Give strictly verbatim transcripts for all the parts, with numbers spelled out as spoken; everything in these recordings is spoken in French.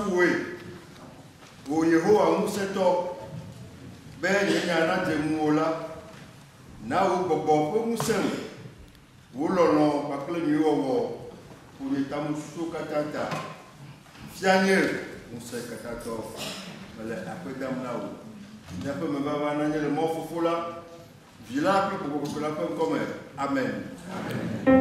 kafoué. Wo Yehowa museto. Ben yenya de muola. Na wo bobo po musem. Wo lolo pakle mi wo pour les tamusu katata. Fiagne muse katato. Mais après dame là où. Il y a peu me va nanya le mot fofola. Villa pour que la femme comme Amen. Amen.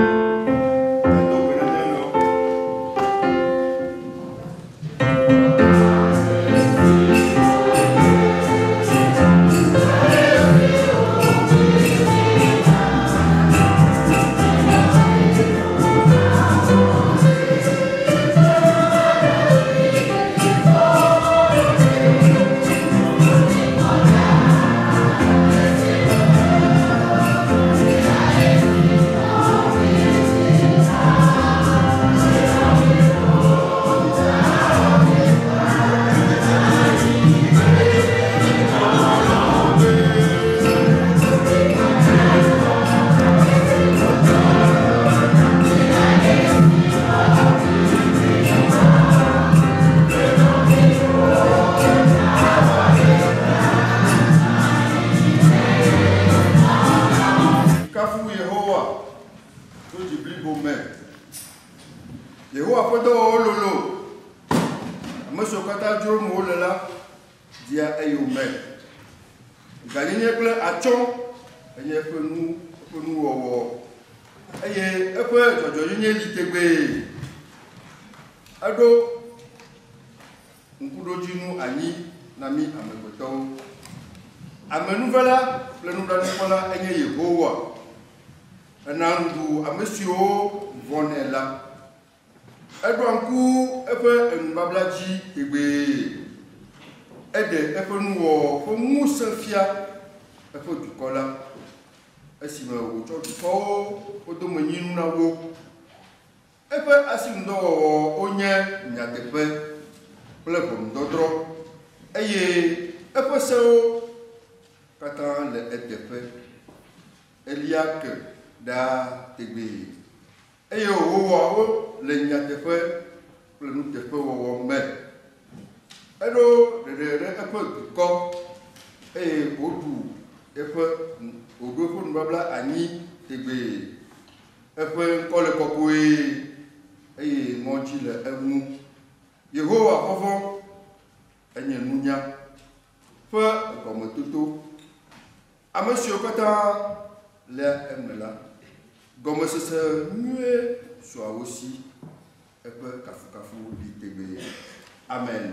Amen.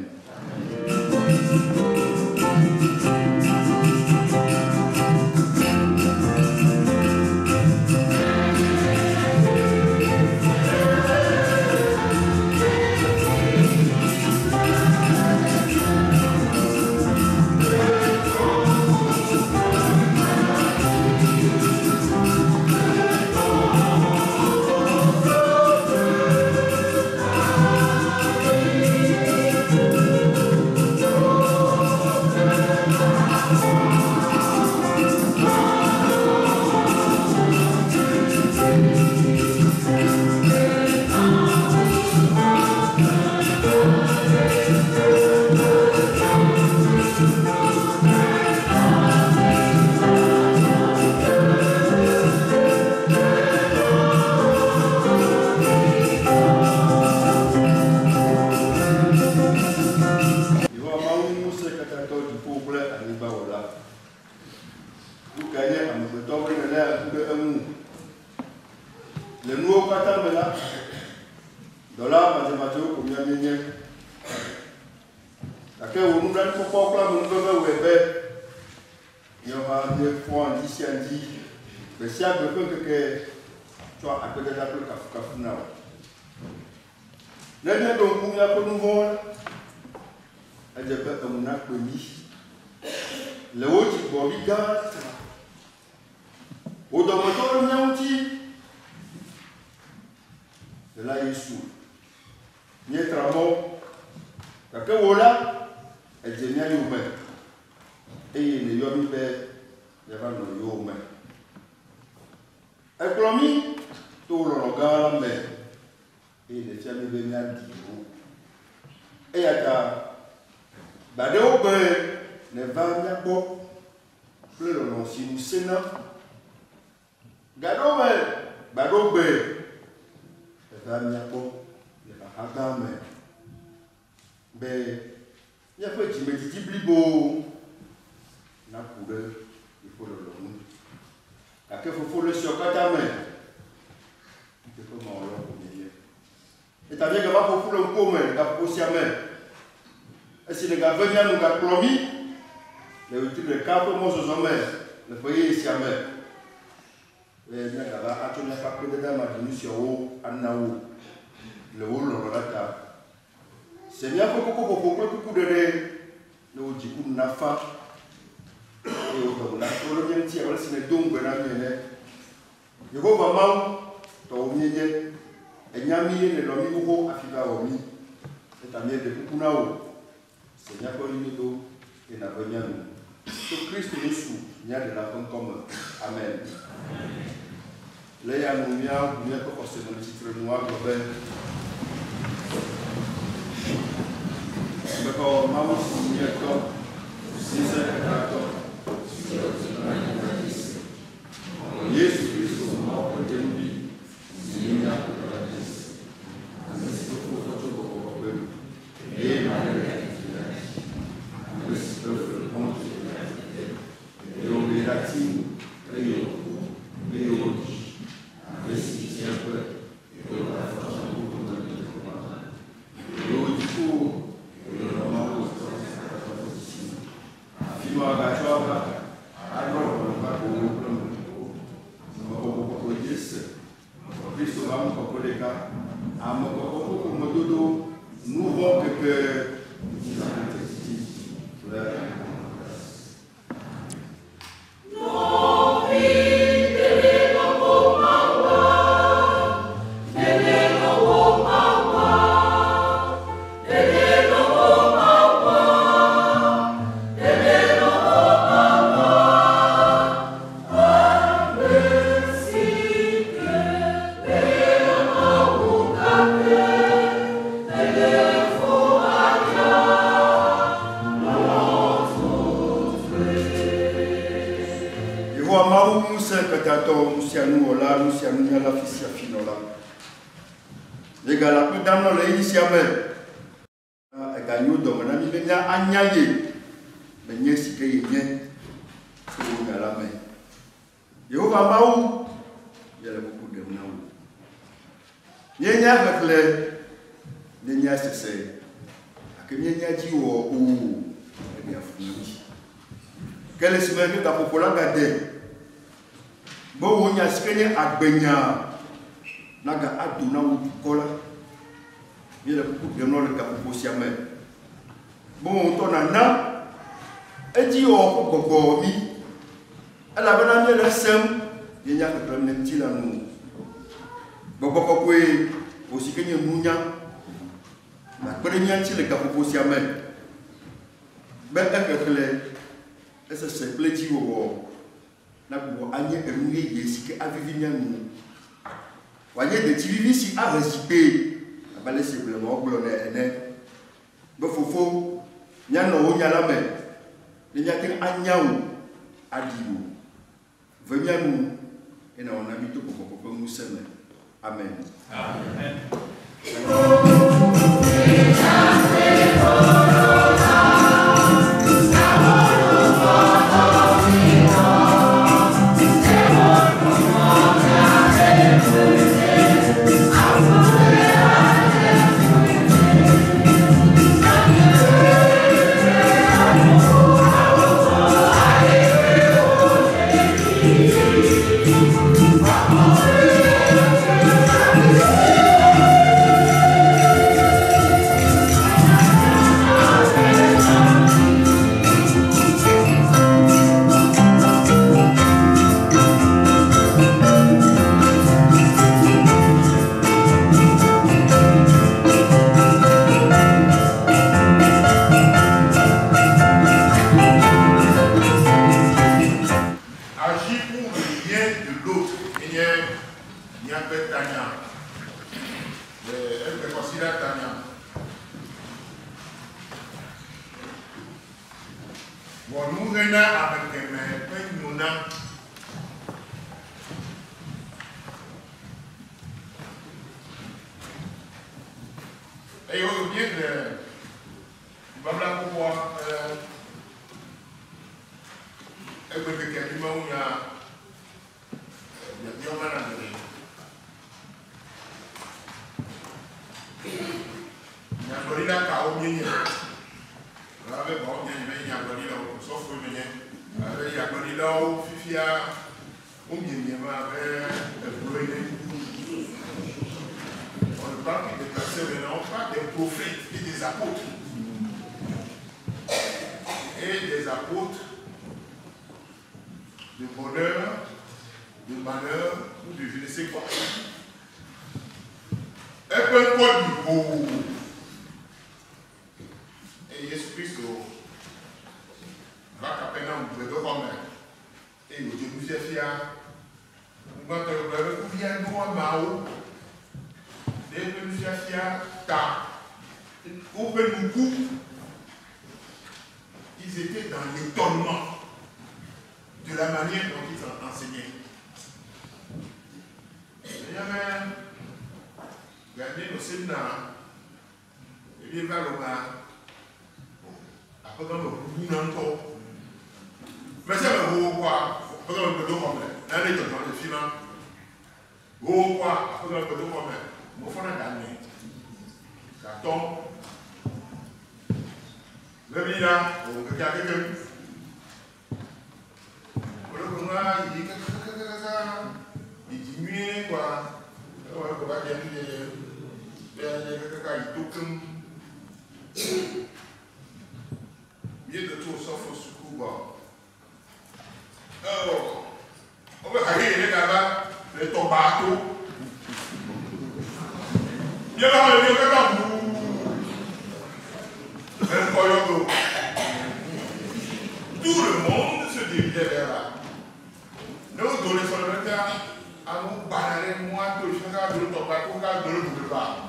et à ta badeo ne va bien beau plus le nom si nous sénat gado mais badeo ne va bien beau ne va pas mais mais il y a pas de méditer blibo na couleur il faut le long à que faut le sur ta main il faut m'en leur premier et t'as bien que va pour le commun la aussi à main et si les gars venaient nous gars plomi le utile le cap moi je sommes le foyer ici à main et bien là va attendre pas que dedans ma diminution au anao le haut le rata c'est bien pour beaucoup pour beaucoup de le dit qu'on n'a pas et on a tout le bien tiens voilà c'est le don ben amène je vois maman to miye et nyami le lomi ko afika omi et tamie de beaucoup nao c'est bien pour lui do et na venir nous tout Christ nous sous il y a de la fin comme amen là il y a nous bien bien pour forcément le titre noir global Because Mama Senior Top, Caesar Top, Yesu Kristo mwapo tembi, Zina Kuradis, Amesi Kuto Togo Kokobu, E Maria Kitilash, Amesi Kuto Ponto Kitilash, E Obirati, E Yoku, E Yoki, Amesi Tiape, E Ola nous voulons que Benya naga aduna ukola yele ku de no le ka po siame bon to na na eji o ko gogo mi ala bana mi le sem yenya ko plan nem ti la nu gogo ko ko e o si kenye munya na pere nya ti le ka po siame be e ke kle ese se pleji wo na bo anye emuye yesi ke avivinya nu wanye de tivivi si aresipe abale se ble mo glo na ene bo fofo nya no wo nya la me ni nya tin anyawo adiwo venya nu ena ona mi to ko ko mu seme amen amen Bon, nous venons avec mes nous et au bien que nous allons pouvoir et que quelqu'un il y a il y a mal à donner. Il y a un gorilla qui a oublié. Avec bon, il y a un gorilla sauf que il y a un gorilla qui a oublié avec le gorilla. On ne parle que des personnes venant, pas des prophètes et des apôtres. Et des apôtres de bonheur, de malheur ou de je ne sais quoi. Un peu de beau. Et Jésus-Christ va Capernaum, vous devez voir. Et le Dieu nous a fait un. Nous avons fait un droit Mao. Et nous avons fait un tas. Au Bénoukou, ils étaient dans l'étonnement de la manière dont ils enseignaient. Il y avait regardez nos sénats, et bien va le bas, après dans le bout d'un temps. Mais c'est le beau quoi, après dans le dos comme là, l'année dans le film, beau quoi, après dans le dos comme là, mon frère a gagné. Ça tombe. Le là, on regarde quelqu'un. Il dit il diminue quoi. On va dire il toque. Mieux de tout sauf au secours. Oh, on va aller là-bas, le tombato. Bien là, on est là, un coyote. Tout le monde se dirigeait vers là. Nous donnons sur le terrain à nous balader, moi, tout le temps, de l'autre part, pour qu'à de l'autre part.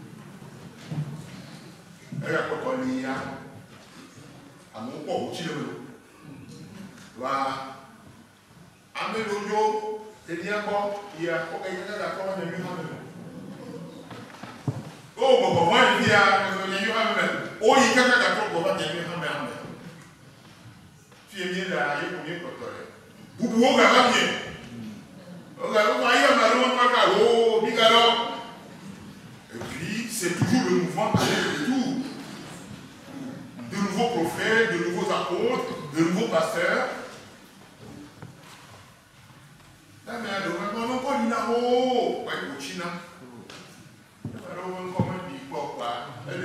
Et là, quand on y a, à mon corps, au Chili. Voilà. À mes loyaux, c'est bien bon, il y a quelqu'un d'accord avec lui. Oh, bon, bon, moi, il y a un même. Oh, il y a quelqu'un d'accord avec lui. Tu es bien là, il y a combien de temps? Vous pouvez regarder bien. Et puis, c'est toujours le mouvement qui est autour. De nouveaux prophètes, de nouveaux apôtres, de nouveaux pasteurs. La mère de mon nom, on dit oh, pas une China. Alors, on comment dit quoi?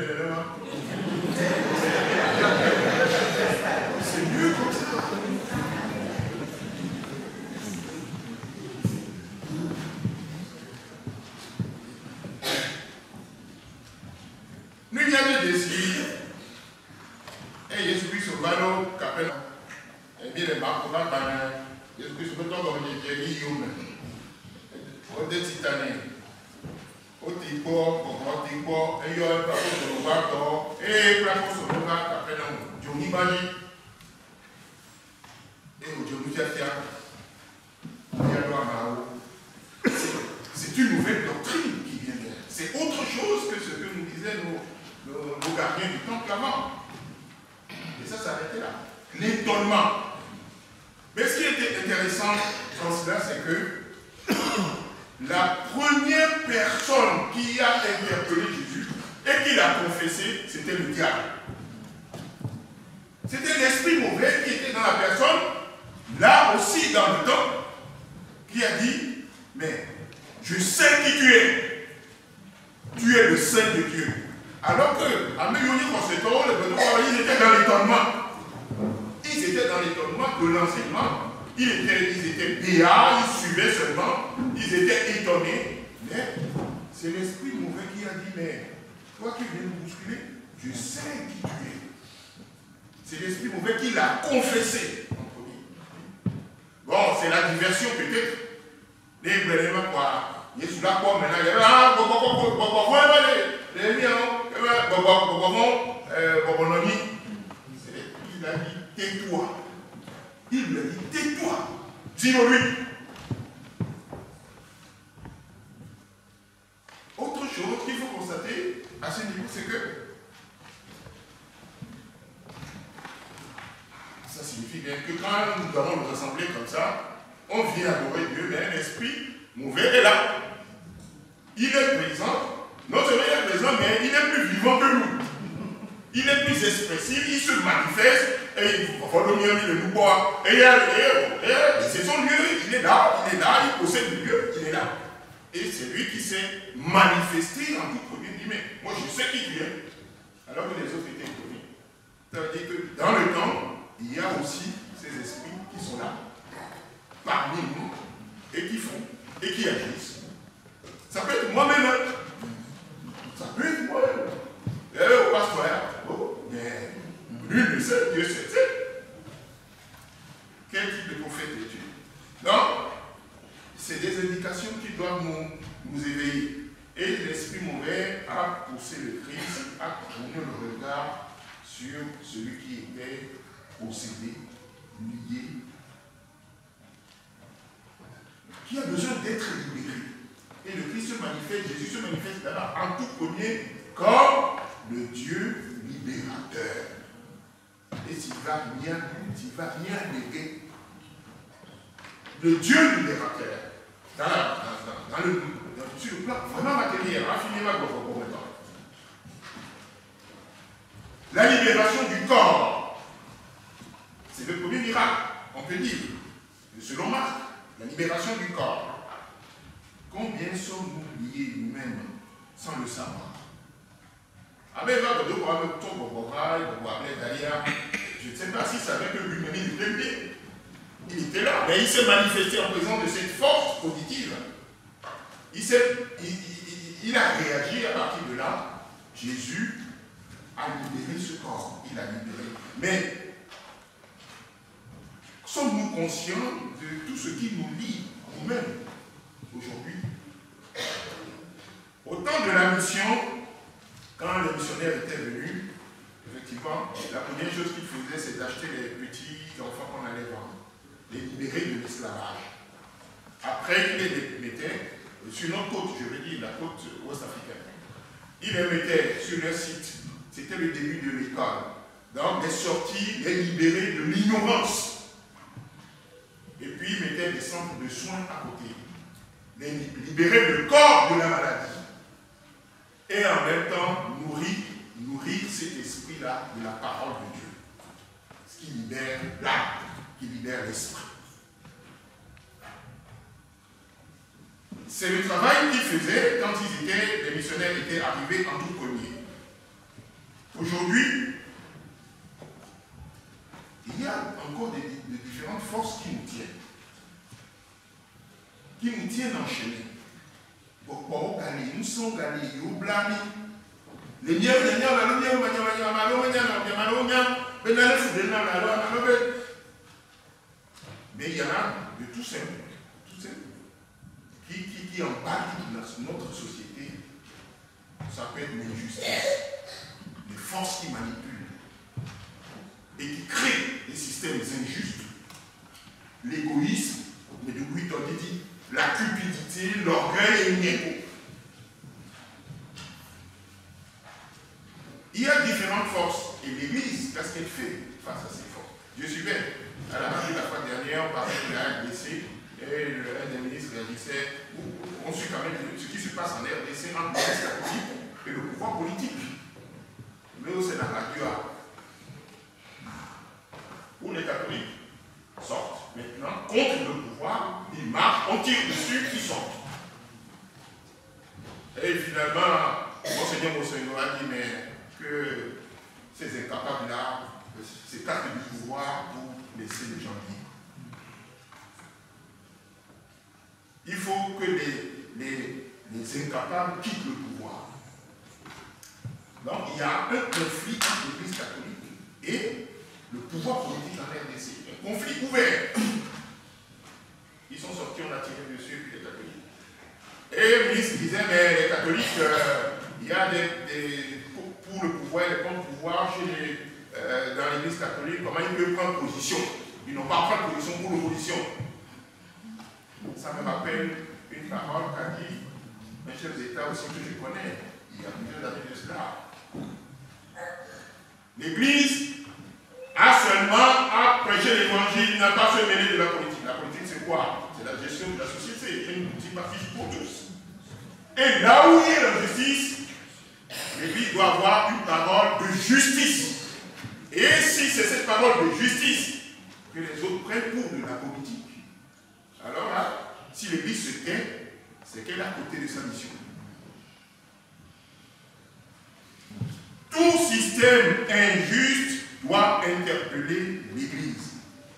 C'est mieux comme ça. Nous y avons décidé, et Jésus-Christ au ballon, Capernaum, et bien les marques, Jésus-Christ au ballon, comme il dit, il y a au titané, au tipo, au tipo, et il y a un plateau sur le bateau, et un plateau sur le bateau, Capernaum, Johnny Bani, et au Johnny Jafia, il y a le Mao. C'est une nouvelle doctrine qui vient de là. C'est autre chose que ce que nous disaient nos. Nos gardiens du temple là-bas. Et ça s'arrêtait là. L'étonnement. Mais ce qui était intéressant dans cela, c'est que la première personne qui a interpellé Jésus et qui l'a confessé, c'était le diable. C'était l'esprit mauvais qui était dans la personne, là aussi dans le temple, qui a dit, mais je sais qui tu es. Tu es le Saint de Dieu. Alors que, à Mélioni, ils étaient dans l'étonnement. Ils étaient dans l'étonnement de l'enseignement. Ils étaient, ils étaient béats, ils suivaient seulement. Ils étaient étonnés. Mais c'est l'esprit mauvais qui a dit, mais toi qui viens nous bousculer, je sais qui tu es. C'est l'esprit mauvais qui l'a confessé. Bon, c'est la diversion peut-être. Les éléments quoi. Il est sous la quoi maintenant. Il y a ah, bon, bon, bon, bon, bon, bon, les miens, bon, bon, bon, bon, bon, bon, bon, bon, il a dit, tais-toi. il lui a dit, tais-toi, dis-le lui. Autre chose qu'il faut constater à ce niveau, c'est que ça signifie bien que quand nous allons nous rassembler comme ça, on vient adorer Dieu, mais un esprit mauvais est là. Il est présent, non seulement il est présent, mais il est plus vivant que nous. Il est plus expressif, il se manifeste, et il faut le mieux, il nous boit. Et, et, et, et c'est son lieu, il est là, il est là, il possède le lieu, il est là. Et c'est lui qui s'est manifesté en tout premier. Il dit, mais moi je sais qui tu es, alors que les autres étaient inconnus. Ça veut dire que dans le temps, il y a aussi ces esprits qui sont là, parmi nous, et qui font, et qui agissent. Ça peut être moi-même. Ça peut être moi-même. Eh, au pasteur, oh, mais lui le sait, Dieu sait. Quel type de prophète es-tu? Donc, c'est des indications qui doivent nous, nous éveiller. Et l'esprit mauvais a poussé le Christ à tourner le regard sur celui qui était possédé, lié, qui a besoin d'être libéré. Et le Christ se manifeste, Jésus se manifeste là-bas en tout premier comme le Dieu libérateur. Et s'il ne va rien, s'il ne va rien néguer, le Dieu libérateur, dans, la, dans, dans, dans le, dans, sur le plan vraiment matériel, infiniment compétent. La libération du corps, c'est le premier miracle, on peut dire, selon Marc, la libération du corps. Combien sommes-nous liés nous-mêmes sans le savoir? Avec là, je ne sais pas si ça savait que lui-même il était lié. Il était là, mais il s'est manifesté en présence de cette force positive. Il, il, il, il a réagi à partir de là. Jésus a libéré ce corps. Il a libéré. Mais sommes-nous conscients de tout ce qui nous lie nous-mêmes aujourd'hui? Au temps de la mission, quand les missionnaires étaient venus, effectivement, la première chose qu'ils faisaient, c'est d'acheter les petits enfants qu'on allait vendre, les libérer de l'esclavage. Après, ils les mettaient sur notre côte, je veux dire la côte ouest-africaine. Ils les mettaient sur leur site. C'était le début de l'école. Donc, les sorties, les libérer de l'ignorance. Et puis, ils mettaient des centres de soins à côté. Les libérer le corps de la maladie. Et en même temps, nourrir, nourrir cet esprit-là de la parole de Dieu. Ce qui libère l'âme, qui libère l'esprit. C'est le travail qu'ils faisaient quand ils étaient, les missionnaires étaient arrivés en tout premier. Aujourd'hui, il y a encore des, des différentes forces qui nous tiennent. Qui nous tiennent enchaînés. Pourquoi nous sommes galés, nous blâmés. Les miens, les miens, les miens, les miens, les miens, les miens, mais il y en a de tout simple, tout simple, qui, qui, qui embarquent dans notre société. Ça peut être l'injustice, les forces qui manipulent et qui créent des systèmes injustes, l'égoïsme, mais de oui, on dit, la cupidité, l'orgueil et l'ego. Il y a différentes forces et l'Église, qu'est-ce qu'elle fait face à ces forces? Je suivais à la marche de la fois dernière, on parlait de la R D C et le, un des ministres réagissait, on suit quand même ce qui se passe en R D C entre l'Église catholique et le pouvoir politique. Mais au Sénat, Dieu a. Où les catholiques sortent maintenant contre le pouvoir, ils marchent, on tire dessus, ils sortent. Et finalement, Monseigneur Monseigneur a dit, mais que ces incapables-là, ces cartes du pouvoir pour laisser les gens libres. Il faut que les, les, les incapables quittent le pouvoir. Donc il y a un conflit entre l'Église catholique et le pouvoir politique en R D C. Un conflit ouvert. Ils sont sortis, on a tiré dessus, puis les catholiques. Et le ministre disait, mais les catholiques, euh, il y a des, des pour, pour le pouvoir et les contre-pouvoirs chez les, euh, dans l'Église catholique, comment ils peuvent prendre position? Ils n'ont pas pris position pour l'opposition. Ça me rappelle une parole qu'a dit un chef d'État aussi que je connais, il y a plusieurs années de cela. L'Église a seulement à prêcher l'évangile, n'a pas se mêler de la politique. La politique, c'est quoi? C'est la gestion de la société. Il y a une petite partie pour tous. Et là où il y a la justice, l'Église doit avoir une parole de justice. Et si c'est cette parole de justice que les autres prennent pour de la politique, alors là, si l'Église se tait, c'est qu'elle est à côté de sa mission. Tout système injuste doit interpeller l'Église.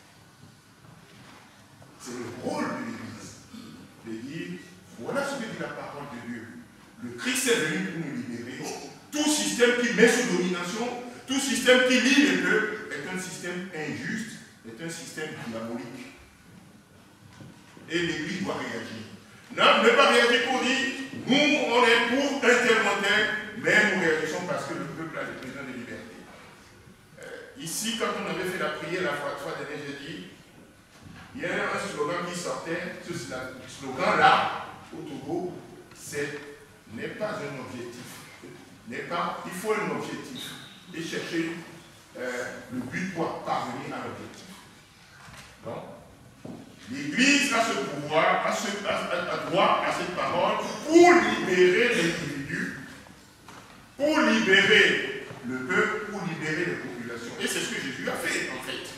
C'est le rôle de l'Église de dire, voilà ce que dit la parole de Dieu. Le Christ est venu pour nous libérer. Tout système qui met sous domination, tout système qui lie les peuples est un système injuste, est un système diabolique. Et l'Église doit réagir. Non, ne pas réagir pour dire, nous, on est pour un tel montagne, mais nous réagissons parce que le peuple a besoin de liberté. Euh, ici, quand on avait fait la prière la fois, fois dernière, j'ai dit, il y a un slogan qui sortait, ce slogan-là, au Togo, c'est « n'est pas un objectif ». N'est pas, il faut un objectif et chercher euh, le but pour parvenir à l'objectif. Donc, l'Église a ce pouvoir, a, ce, a, a droit à cette parole pour libérer l'individu, pour libérer le peuple, pour libérer les populations. Et c'est ce que Jésus a fait, en fait.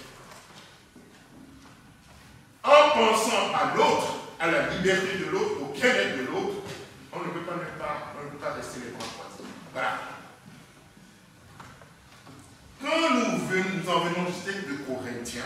En pensant à l'autre, à la liberté de l'autre, au bien-être de l'autre, on ne peut pas, même pas, on ne peut pas rester les bras croisés. Voilà. Quand nous, venons, nous en venons du texte de Corinthiens,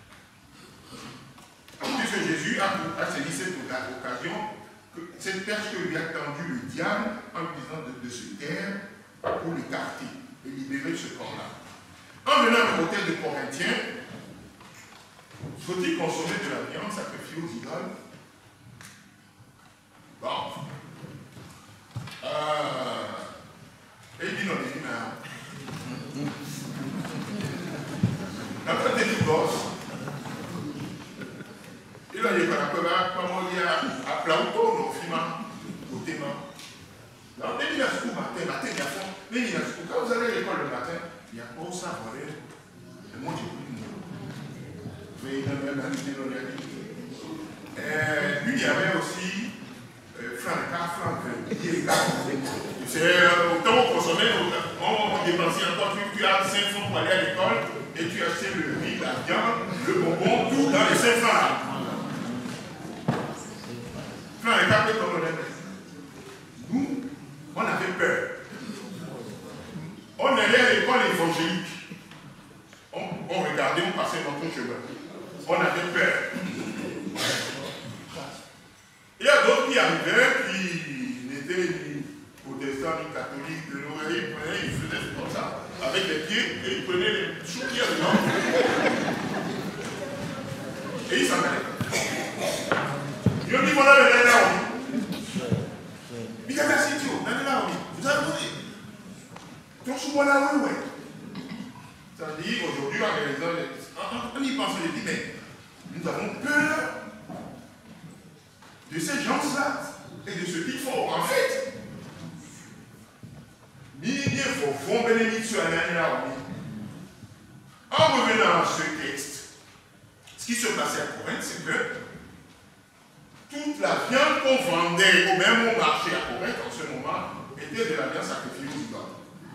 puisque Jésus a, a saisi cette occasion, que cette perche que lui a tendue le diable en lui disant de, de se taire pour l'écarter et libérer ce corps-là. En venant au texte de Corinthiens, faut-il consommer de la viande sacrifiée aux idoles? Bon. Euh, et il dit non, il dit non. Après des divorces, il a dit qu'on a comment il y a à Plauto, au Fima, au Théma. Alors, dès qu'il y a ce coup matin, matin, il y a fond, mais il y a ce coup. Quand vous allez à l'école le matin, il y a pas ça, vous voyez. Et moi, j'ai pris une. Mais il y avait un idée, il y a dit. Puis il y avait aussi franc quatre, franc vingt. C'est autant on consommait, on dépensait encore, tu as cinq francs pour aller à l'école et tu achetais le riz, la viande, le bonbon, tout dans les cinq francs là. Franc quatre, comme on l'aimait. Nous, on avait peur. On allait à l'école évangélique. On, on regardait, on passait notre chemin. On avait peur. Il y a d'autres qui arrivaient, qui n'étaient ni protestants ni catholiques, de l'O R I, ils prenaient, ils faisaient comme ça, avec les pieds, et ils prenaient les choux qui avaient dedans. Et ils s'en allaient. Ils ont dit voilà le là où. Il y a la cité, là où. Vous avez vu? Donc, souvent là où, ouais. C'est-à-dire, aujourd'hui, en réalisant, on y pense, on dit, mais nous avons peur de ces gens-là et de ce qu'ils font. En fait, il faut fond bénédiction à l'année. En revenant à ce texte, ce qui se passait à Corinthe, c'est que toute la viande qu'on vendait au même marché à Corinthe en ce moment était de la viande sacrifiée aux idoles.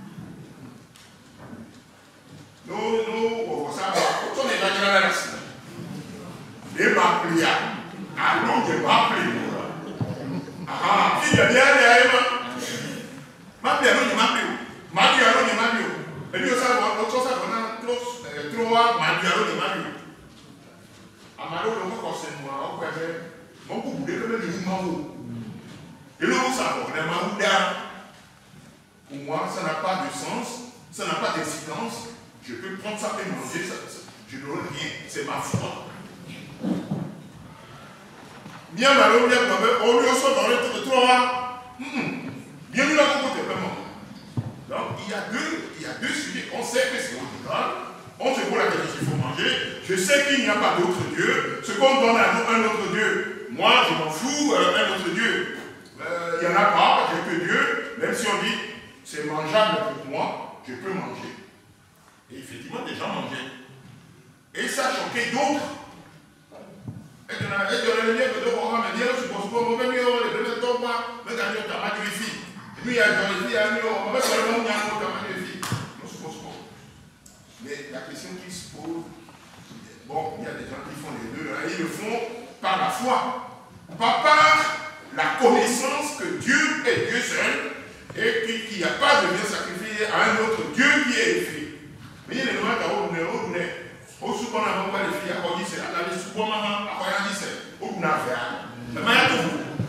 Nous, nous, on voit ça, on est dans la race. Les maplia, allons de maplia. Ah, si il y a bien des éléments, maplia, non, il maplia. Maplia, non, il maplia. Et puis, ça, on a trop, trop, maplia, non, il maplia. Amaro, le mot concerne-moi, on peut faire, on peut bouler comme le mouvement. Et le mot, ça, on est maouda. Pour moi, ça n'a pas de sens, ça n'a pas d'incidence. Je peux prendre ça et manger, ça, ça, je ne veux rien, c'est ma foi. Bien malheureux, bien comme on lui reçoit dans le trois. Bien nous l'avons côté vraiment. Donc il y a deux, il y a deux sujets. On sait que c'est au total. On se voit la question qu'il faut manger. manger. Je sais qu'il n'y a pas d'autre Dieu. Ce qu'on donne à nous, un autre Dieu, moi je m'en fous, euh, un autre Dieu. Euh, il n'y en a pas, j'ai que Dieu. Même si on dit c'est mangeable pour moi, je peux manger. Et effectivement, des gens mangeaient. Et ça choquait d'autres. Et dans la lumière de deux programmes, il y a le support, on va venir, le premier temps, mais quand il y a ta magnifique. Et puis il y a des filles, il y a un mur, on va mettre le monde, il y a un autre magnifique. On se pose pas. Mais la question qui se pose, bon, il y a des gens qui font les deux, hein, ils le font par la foi, pas par la connaissance que Dieu est Dieu seul et qu'il n'y a pas de bien sacrifié à un autre Dieu qui est élevé. Mais il y a des gens qui ont des gens qui au souvent on a pas les filles à quoi dit c'est là les souvent maman à quoi dit c'est au qu'on a fait mais maintenant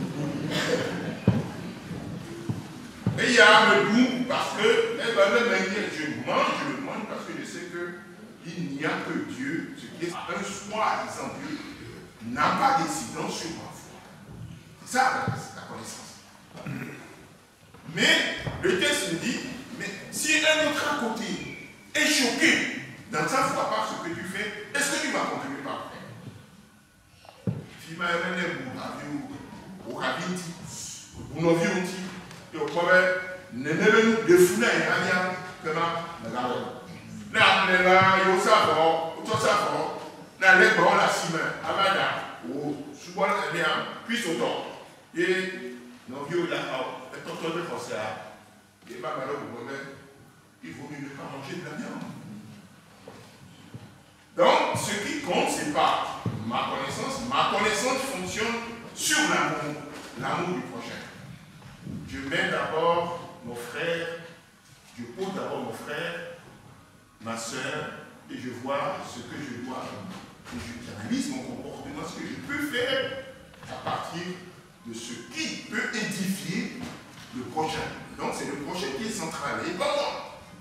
et il y a le goût parce que eh ben le mec je mange je le mange parce que je sais que il n'y a que Dieu ce qui est un soi-disant Dieu n'a pas d'incidence sur ma foi. C'est ça la connaissance. Mais le texte me dit mais si un autre à côté est choqué dans sa foi par ce que tu fais, est-ce que tu vas continuer par faire? Si ma mère est au rabinti, au noviunti, et au problème, ne me de funa et rien que ma mère. Là, on est là, il y a ça fort, tout ça fort, là, les bons, la cime, avada, ou souvent, eh bien, puis autant. Et noviu, là, et tonton de français, et ma mère, il vaut mieux ne pas manger de la viande. Donc, ce qui compte, ce n'est pas ma connaissance. Ma connaissance fonctionne sur l'amour, l'amour du prochain. Je mets d'abord mon frère, je pose d'abord mon frère, ma soeur, et je vois ce que je dois. Et j'analyse mon comportement, ce que je peux faire à partir de ce qui peut édifier le prochain. Donc, c'est le prochain qui est central. Et pas moi.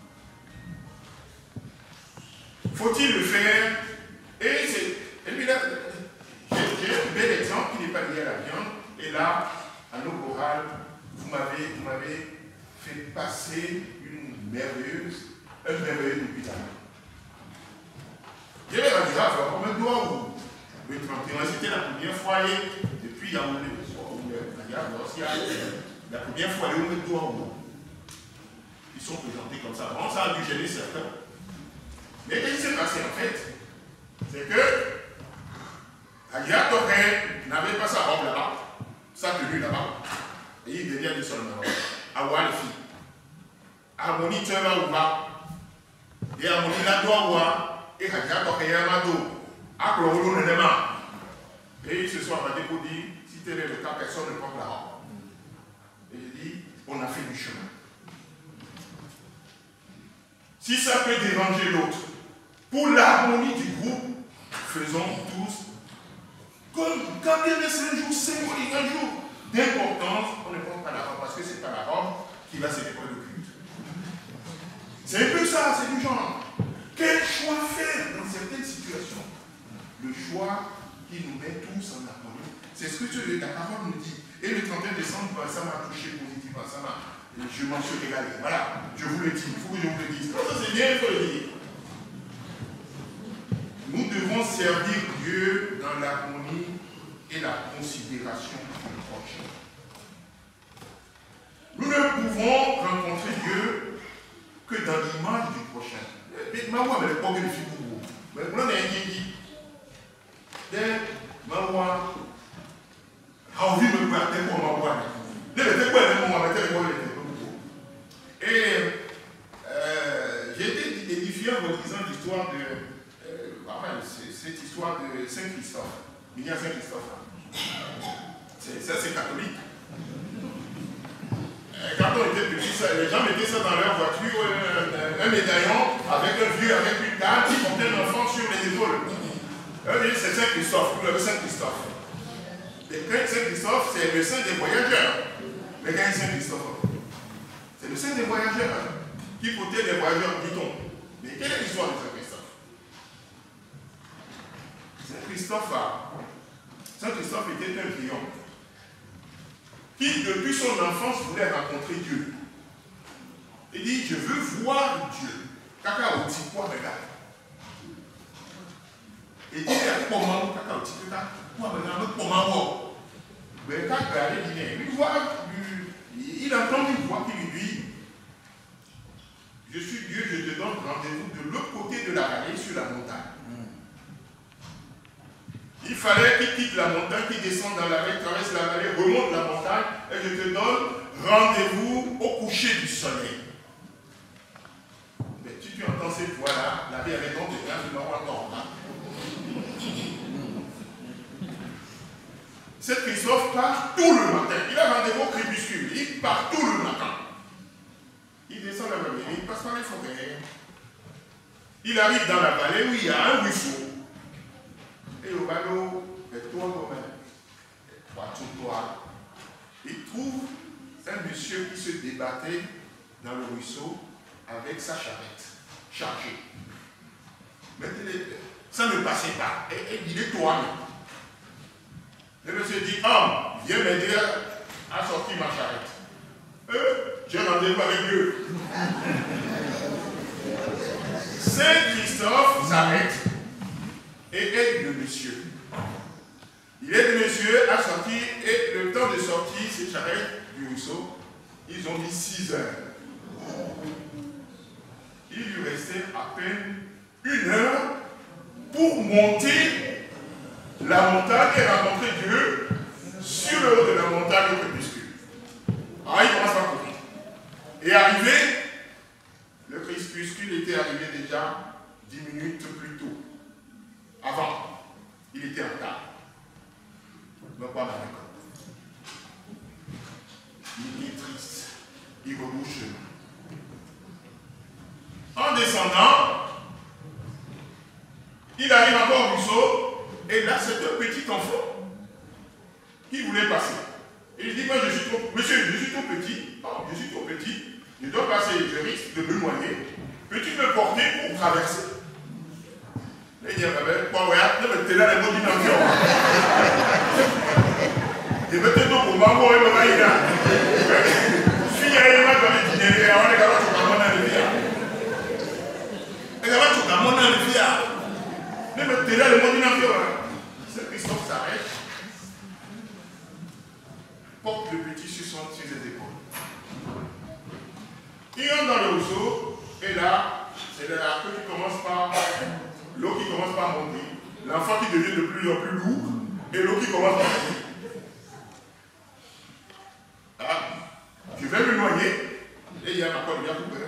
Faut-il le faire? Et, et puis là, j'ai un bel exemple qui n'est pas lié à la viande. Et là, à nos chorales, vous m'avez fait passer une merveilleuse, un merveilleux hôpital. Je vais dire, ça va combien de doigts ou le trente et un, c'était la première fois, et depuis il y a un la première fois, les hommes de doigts ou ils sont présentés comme ça. Bon, ça a dû gêner certains. Mais ce qui s'est passé en fait, c'est que Agia Torre n'avait pas sa robe là-bas, sa tenue là-bas, et il devient du sol là-bas. Awa les filles. Harmonie tu vas ou pas? Et Harmonie là doit voir, et Agia Torre est un mado. Aklo le nema. Et ils se sont abattus pour dire, si tel est le cas, personne ne porte la robe. Et il dit, on a fait du chemin. Si ça peut déranger l'autre, pour l'harmonie du groupe, faisons tous comme quand il y a cinq jours, symbolique, un jour d'importance, on ne porte pas la robe parce que c'est pas la robe qui va célébrer le culte. C'est un peu ça, c'est du genre. Quel choix faire dans certaines situations? Le choix qui nous met tous en harmonie. C'est ce que la parole nous dit. Et le trente et un décembre, ça m'a touché positivement, ça m'a. Je m'en suis régalé. Voilà, je vous le dis, il faut que je vous le dise. Non, ça c'est bien, il faut le dire. Nous devons servir Dieu dans l'harmonie et la considération du prochain. Nous ne pouvons rencontrer Dieu que dans l'image du prochain. Mais moi, je ne sais pas que je suis pour vous. Mais vous l'avez dit. Maman, envie de me battre pour ma voix. Et euh, j'ai été édifié en me disant l'histoire de. Euh, enfin, cette histoire de Saint-Christophe. Il y a Saint-Christophe. Ça, c'est catholique. Quand on était petit, ça, les gens mettaient ça dans leur voiture, euh, un médaillon avec un vieux, avec une dame qui portait un enfant sur les épaules. C'est Saint-Christophe, le Saint-Christophe. Et Saint-Christophe, c'est le saint des voyageurs. Mais quand il est Saint-Christophe, c'est le saint des voyageurs qui portait les voyageurs, dit-on. Mais quelle est l'histoire de Saint-Christophe? Saint-Christophe Saint-Christophe était un client qui, depuis son enfance, voulait rencontrer Dieu. Il dit, je veux voir Dieu. Caca au petit poids, regarde. Et il dit comment, comment, il entend une voix qui lui dit, je suis Dieu, je te donne rendez-vous de l'autre côté de la vallée sur la montagne. Il fallait qu'il quitte la montagne, qu'il descende dans la vallée, traverse la vallée, remonte la montagne, et je te donne rendez-vous au coucher du soleil. Mais si tu entends cette voix-là, la vie avec ton terrain, tu n'en entends pas. C'est Christophe part tout le matin. Il a rendez-vous au crépuscule. Il part tout le matin. Il descend la vallée, il passe par les forêts. Il arrive dans la vallée où il y a un ruisseau. Et au ballot, il trouve un monsieur qui se débattait dans le ruisseau avec sa charrette chargée. Mais ça ne passait pas. Et il est toi. Le monsieur dit, homme, viens m'aider à sortir ma charrette. Euh, j'ai rendez-vous avec Dieu. Saint Christophe s'arrête et aide le monsieur. Il aide le monsieur à sortir et le temps de sortir cette charrette du ruisseau, ils ont mis six heures. Il lui restait à peine une heure pour monter la montagne et rencontrer Dieu sur le haut de la montagne au crépuscule. Alors il commence à courir. Et arrivé, le crépuscule était arrivé déjà dix minutes plus tôt. Avant, il était en retard. Donc pas d'accord. Il est triste. Il rebouche. En descendant, il arrive encore au ruisseau. Et là, c'est un petit enfant qui voulait passer. Et il dit, moi je suis trop, monsieur, je suis trop petit, oh, je suis trop petit, je dois passer, je risque de me noyer. Peux-tu me porter pour traverser? Il dit, quoi, regarde, tu es là, les mots d'une avion. Je vais te dire pour maman, et maman, il est là. Je suis allé là dans les dîners, on est là, tu vas m'en aller via. Et là, tu vas m'en aller via. Mais tu es là, les mots d'une avion. Saint Christophe s'arrête, porte le petit sur, son, sur ses épaules. Il entre dans le ruisseau, et là, c'est la queue qui commence par, l'eau qui commence par monter, l'enfant qui devient de plus en plus lourd, et l'eau qui commence par monter. Ah, je vais me noyer, et il y a ma corde bien coupée.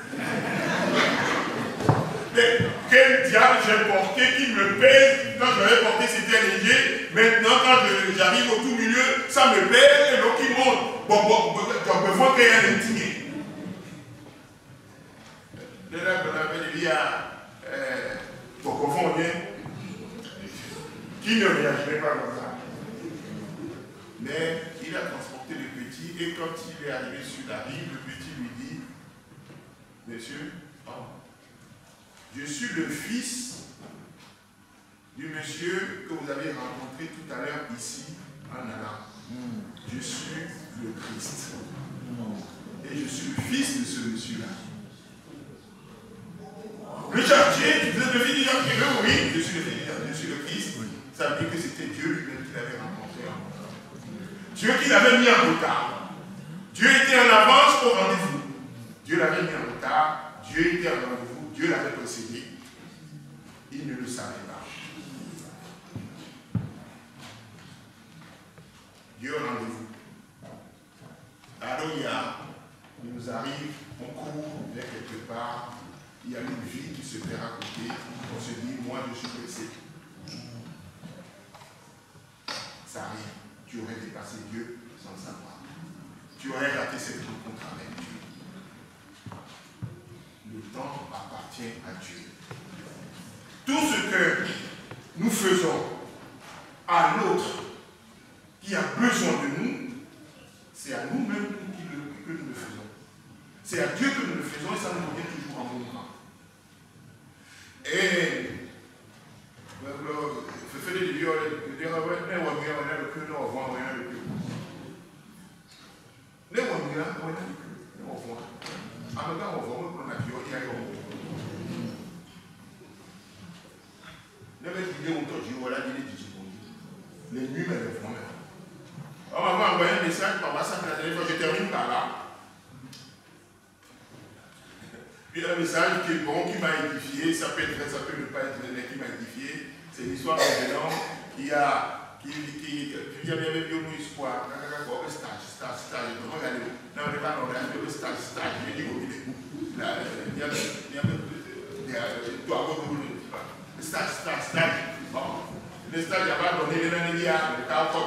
Mais quel diable j'ai porté qui me pèse? Quand je l'avais porté, c'était léger. Maintenant, quand j'arrive au tout milieu, ça me pèse et l'eau qui monte. Bon, bon, bon, je me vois qu'il y a un intimé. De là, on avait dit à ton confond bien, qui ne réagirait pas comme ça. Mais il a transporté le petit et quand il est arrivé sur la rive, le petit lui dit, monsieur, oh, je suis le fils du monsieur que vous avez rencontré tout à l'heure ici en allant. Je suis le Christ. Et je suis le fils de ce monsieur-là. Le chargé, vous êtes le fils du chargé? Oui, je suis le fils du chargé, je suis le Christ. Ça veut dire que c'était Dieu lui-même qui l'avait rencontré. Dieu qui l'avait mis en retard. Dieu était en avance au rendez-vous. Dieu l'avait mis en retard. Dieu était en rendez-vous. Dieu l'avait précédé. Il ne le savait pas. Dieu au rendez-vous. Alors il y a, il nous arrive, on court, on est quelque part, il y a une vie qui se fait à côté, on se dit, moi je suis pressé. Ça arrive, tu aurais dépassé Dieu sans savoir. Tu aurais raté cette rencontre avec Dieu. Le temps appartient à Dieu. Tout ce que nous faisons à l'autre qui a besoin de nous, c'est à nous-mêmes que nous le faisons. C'est à Dieu que nous le faisons et ça nous revient toujours en mouvement. Et je fais des vidéos, je dirais, ouais, mais on a le cœur, on voit, on a le cœur. Les on a le cœur, on voit. En même temps, on voit, on a le cœur, il y a le cœur. Les vidéos, message qui est bon, qui m'a édifié. Ça peut être vrai, ça peut ne pas être vrai, qui m'a édifié. C'est l'histoire d'un homme qui a qui qui qui a bien vu un espoir. Un stage, stage, stage. Non, regardez, non, on n'est pas dans le stage, stage. Je dis qu'il est là. Il y a il y a il y a le stage, stage, stage. Bon, le stage, il n'y a pas donné les nanias, le cas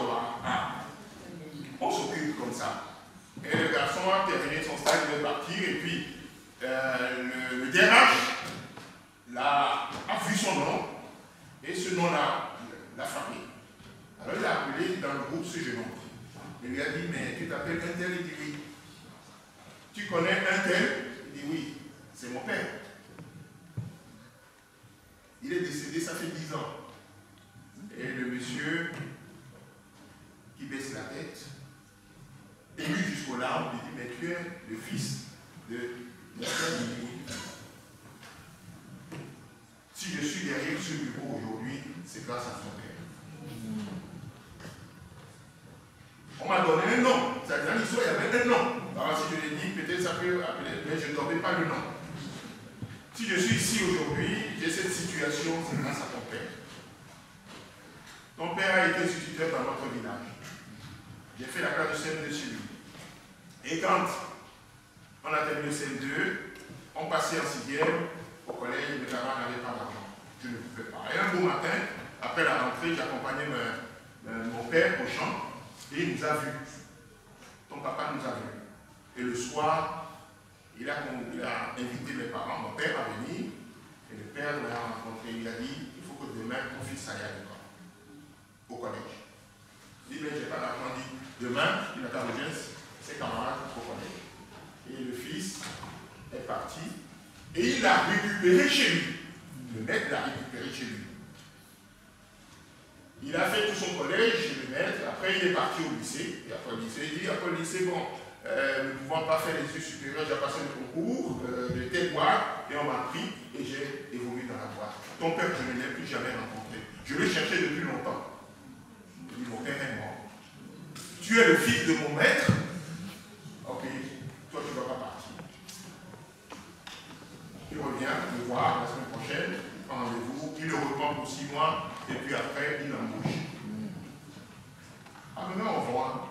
on s'occupe comme ça. Et le garçon a terminé son stage, il est parti, et puis euh, le, le D R H là, a vu son nom, et ce nom-là l'a frappé. Alors il a appelé dans le groupe ce jeune homme. Il lui a dit, mais tu t'appelles un tel? Il dit oui. Tu connais un tel? Il dit oui, c'est mon père. Il est décédé, ça fait dix ans. Et le monsieur qui baisse la tête, ému jusqu'aux larmes, lui dit, mais tu es le fils de mon père? Il dit oui. Si je suis derrière ce bureau aujourd'hui, c'est grâce à son père. On m'a donné un nom. C'est dans l'histoire, il y avait un nom. Alors si je l'ai dit, peut-être ça peut appeler, mais je ne donnais pas le nom. Si je suis ici aujourd'hui, j'ai cette situation, c'est grâce à ton père. Ton père a été instituteur dans notre village. J'ai fait la classe de C M deux chez lui. Et quand on a terminé le C M deux, on passait en sixième au collège, mes parents n'avaient pas d'argent. Je ne pouvais pas. Et un beau matin, après la rentrée, j'accompagnais mon père au champ et il nous a vus. Ton papa nous a vus. Et le soir, il a, il a invité mes parents, mon père à venir. Et le père l'a rencontré. Il a dit, il faut que demain ton fils aille à l'école, au collège. Il dit, mais je n'ai pas d'argent. Il dit, demain, il a qu'à rejoindre ses camarades au collège. Et le fils est parti. Et il l'a récupéré chez lui. Le maître l'a récupéré chez lui. Il a fait tout son collège chez le maître. Après, il est parti au lycée. Et après le lycée, il dit, après le lycée, bon, euh, ne pouvant pas faire les études supérieures, j'ai passé le concours euh, de telle boîte et on m'a pris et j'ai évolué dans la boîte. Ton père, je ne l'ai plus jamais rencontré. Je l'ai cherché depuis longtemps. Il dit, mon père est mort. Tu es le fils de mon maître. Ok, toi tu ne vas pas partir. Tu reviens me voir la semaine prochaine, prends rendez-vous, il le reprend pour six mois, et puis après, il embauche. Ah, maintenant, on voit.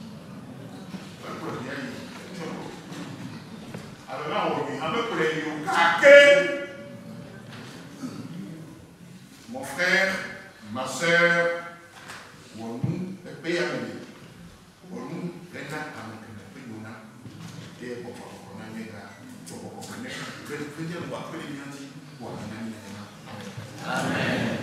Ah, maintenant, on revient. Ah, maintenant, mon frère, ma soeur, mon nous, le pays à venir. Mon nous, les nains, à mon père, et pour qu'on a mis là, pour qu'on connaisse, je vais dire, on va appeler les gens, pour qu'on a mis là. Amen.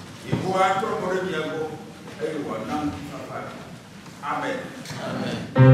Amen. Amen.